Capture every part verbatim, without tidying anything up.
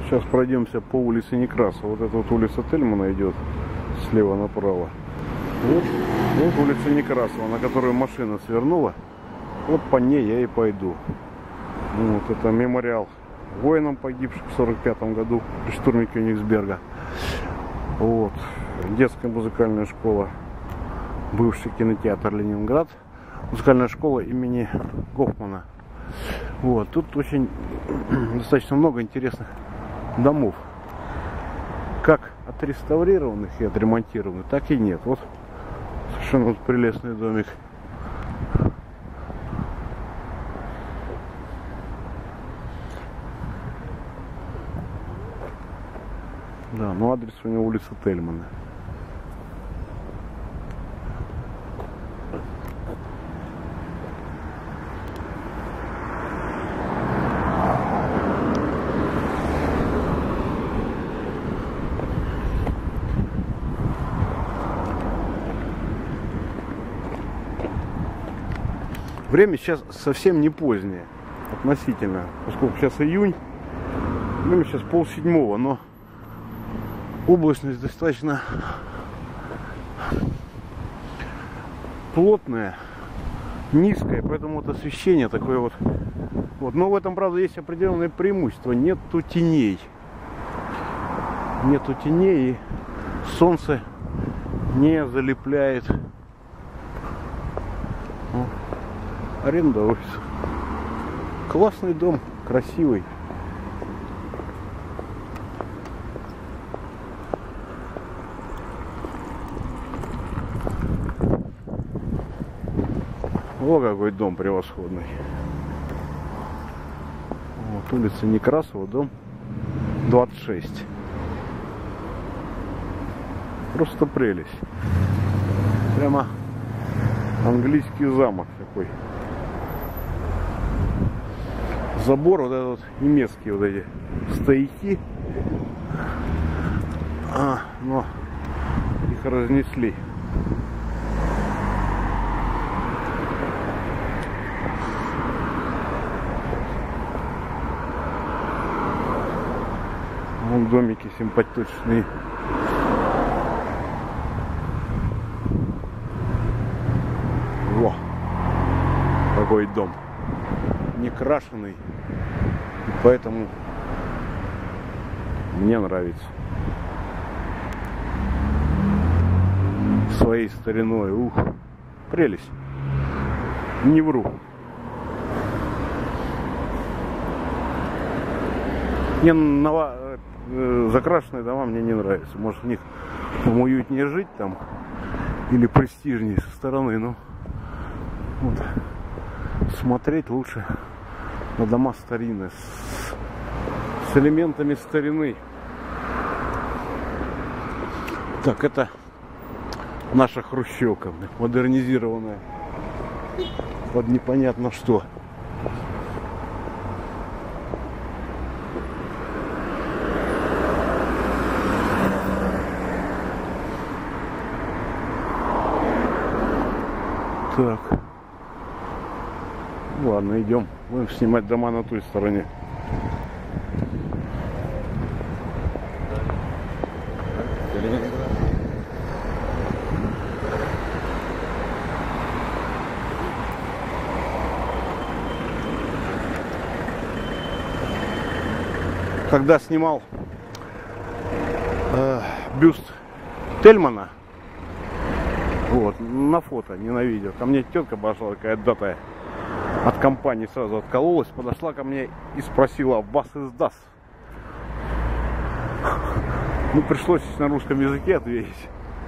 Сейчас пройдемся по улице Некрасова. Вот эта вот улица Тельмана идет слева направо. Вот, вот улица Некрасова, на которую машина свернула. Вот по ней я и пойду. Вот это мемориал воинам, погибших в сорок пятом году при штурме Кёнигсберга. Вот. Детская музыкальная школа, бывший кинотеатр Ленинград. Музыкальная школа имени Гофмана. Вот. Тут очень достаточно много интересных домов. Как отреставрированных и отремонтированных, так и нет. Вот совершенно вот прелестный домик. Да, но адрес у него улица Тельмана. Время сейчас совсем не позднее, относительно, поскольку сейчас июнь, время сейчас полседьмого, но облачность достаточно плотная, низкая, поэтому вот освещение такое вот. Вот. Но в этом, правда, есть определенное преимущество. Нету теней. Нету теней, и солнце не залепляет. Арендуется. Классный дом, красивый. О, какой дом превосходный. Вот улица Некрасова, дом двадцать шесть. Просто прелесть. Прямо английский замок такой. Забор, вот этот вот, немецкие вот эти стояки. А, но их разнесли. Вон домики симпатичные. Во! Какой дом. Не крашеный. И поэтому мне нравится. Своей стариной. Ух, прелесть. Не вру. Не, нова, э, закрашенные дома мне не нравятся. Может, в них уютнее жить там или престижнее со стороны, но вот, смотреть лучше на дома старинные, с, с элементами старины. Так, это наша хрущевка, модернизированная под непонятно что. Так. Ладно, идем. Будем снимать дома на той стороне. Когда снимал э, бюст Тельмана, вот, на фото, не на видео, ко мне тетка пошла, такая датая, от компании сразу откололась, подошла ко мне и спросила: вас издаст? Ну, пришлось на русском языке ответить.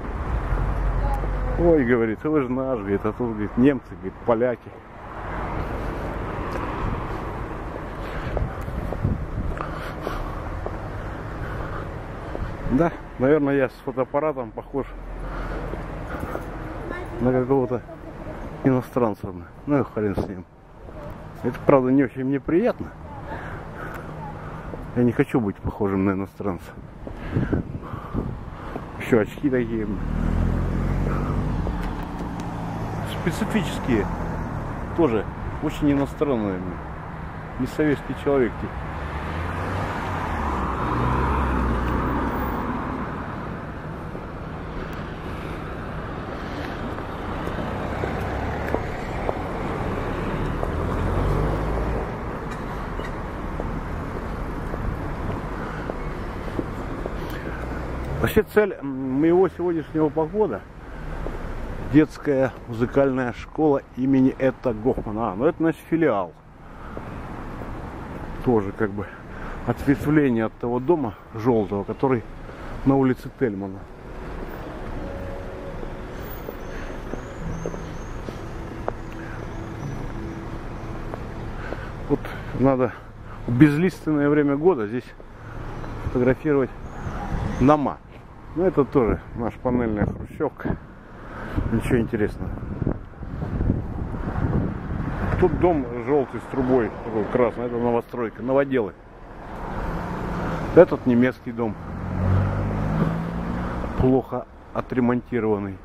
Ой, говорит, вы же наш, говорит, а тут, говорит, немцы, говорит, поляки. Да, наверное, я с фотоаппаратом похож на какого-то иностранца. Ну и хрен с ним. Это, правда, не очень мне приятно. Я не хочу быть похожим на иностранца. Еще очки такие специфические. Тоже очень иностранные. Не советский человек. Вообще цель моего сегодняшнего похода — детская музыкальная школа имени Этта Гофмана. А, ну это наш филиал. Тоже как бы ответвление от того дома желтого, который на улице Тельмана. Вот надо в безлиственное время года здесь фотографировать дома. Ну это тоже наша панельная хрущевка. Ничего интересного. Тут дом желтый с трубой, такой красный, это новостройка, новоделы. Этот немецкий дом, плохо отремонтированный.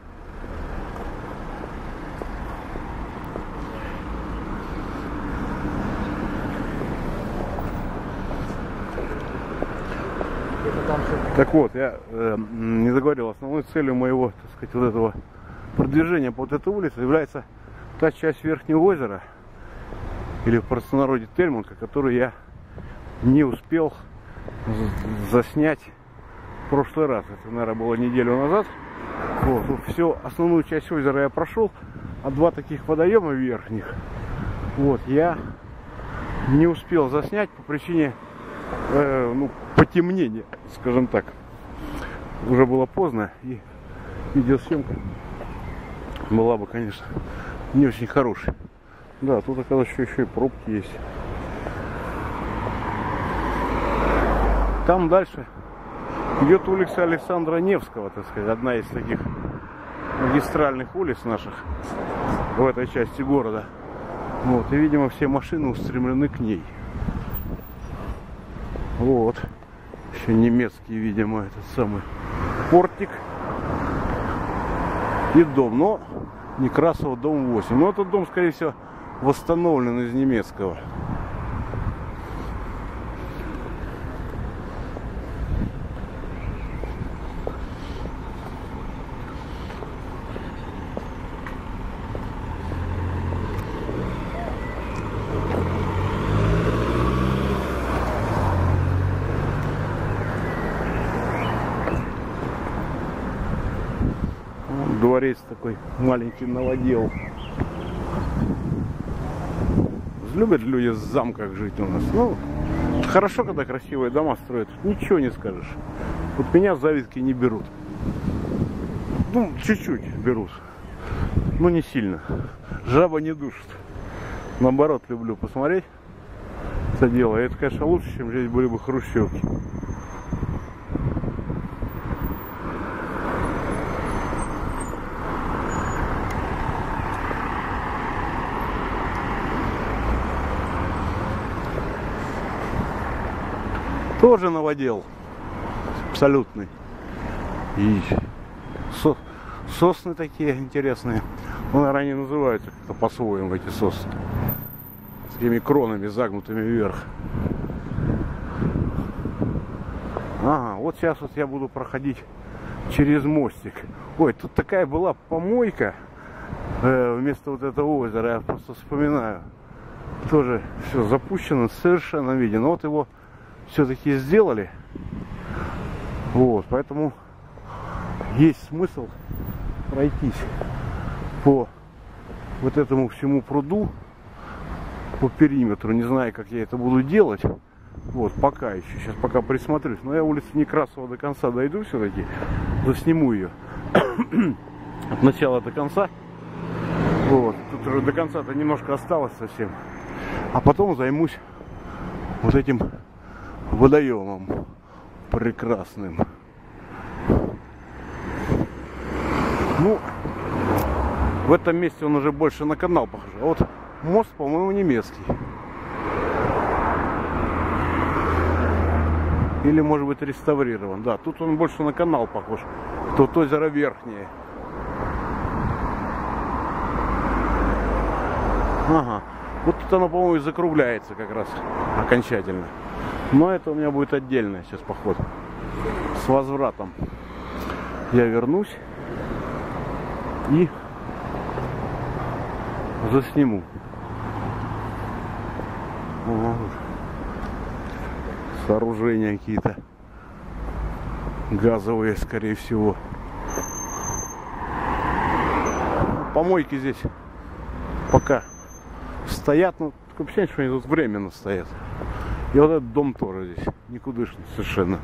Так вот, я э, не договорил, основной целью моего, так сказать, вот этого продвижения по вот этой улице является та часть Верхнего озера, или в простонародье Тельманка, которую я не успел заснять в прошлый раз. Это, наверное, было неделю назад. Вот, всю основную часть озера я прошел, а два таких водоема верхних, вот, я не успел заснять по причине э, ну, потемнения, скажем так. Уже было поздно, и видеосъемка была бы, конечно, не очень хорошей. Да, тут, оказывается, еще и пробки есть. Там дальше идет улица Александра Невского, так сказать, одна из таких магистральных улиц наших в этой части города. Вот, и, видимо, все машины устремлены к ней. Вот. Еще немецкий, видимо, этот самый портик. И дом, но Некрасова, дом восемь. Но этот дом, скорее всего, восстановлен из немецкого. Дворец такой маленький новодел. Любят люди в замках жить у нас. Ну, хорошо, когда красивые дома строят. Ничего не скажешь. Вот меня завидки не берут. Ну, чуть-чуть берут. Но не сильно. Жаба не душит. Наоборот, люблю посмотреть это дело. И это, конечно, лучше, чем здесь были бы хрущевки. Тоже новодел. Абсолютный. И со сосны такие интересные. Ну, наверное, они называются как-то по-своему, эти сосны. С такими кронами, загнутыми вверх. Ага, вот сейчас вот я буду проходить через мостик. Ой, тут такая была помойка э, вместо вот этого озера. Я просто вспоминаю. Тоже все запущено, совершенно видно. Вот его все-таки сделали. Вот, поэтому есть смысл пройтись по вот этому всему пруду, по периметру. Не знаю, как я это буду делать. Вот, пока еще. Сейчас пока присмотрюсь. Но я улицу Некрасова до конца дойду все-таки. Засниму ее. От начала до конца. Вот. Тут уже до конца-то немножко осталось совсем. А потом займусь вот этим водоемом прекрасным. Ну, в этом месте он уже больше на канал похож. А вот мост, по-моему, немецкий. Или, может быть, реставрирован. Да, тут он больше на канал похож. Тут озеро верхнее. Ага. Вот тут оно, по-моему, и закругляется как раз окончательно. Но это у меня будет отдельный сейчас поход. С возвратом. Я вернусь и засниму. О, сооружения какие-то газовые, скорее всего. Помойки здесь пока стоят, но такое ощущение, что они тут временно стоят. И вот этот дом тоже здесь никудышный совершенно.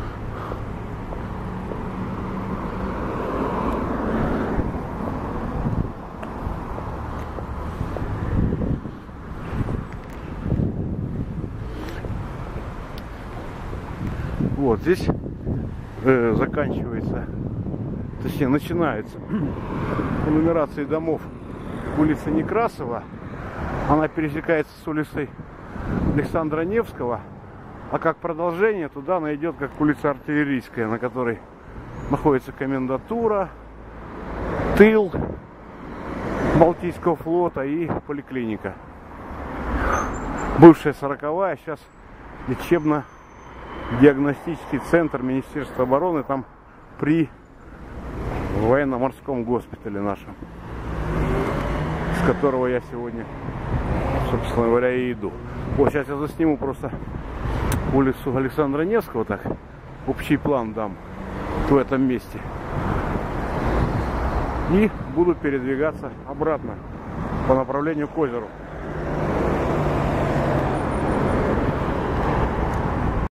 Вот здесь э, заканчивается, точнее начинается по нумерации домов улица Некрасова. Она пересекается с улицей Александра Невского, а как продолжение туда она идет как улица Артиллерийская, на которой находится комендатура, тыл Балтийского флота и поликлиника. Бывшая сороковая, сейчас лечебно-диагностический центр Министерства обороны, там при военно-морском госпитале нашем, с которого я сегодня, собственно говоря, и иду. Вот сейчас я засниму просто улицу Александра Невского, так, общий план дам в этом месте. И буду передвигаться обратно по направлению к озеру.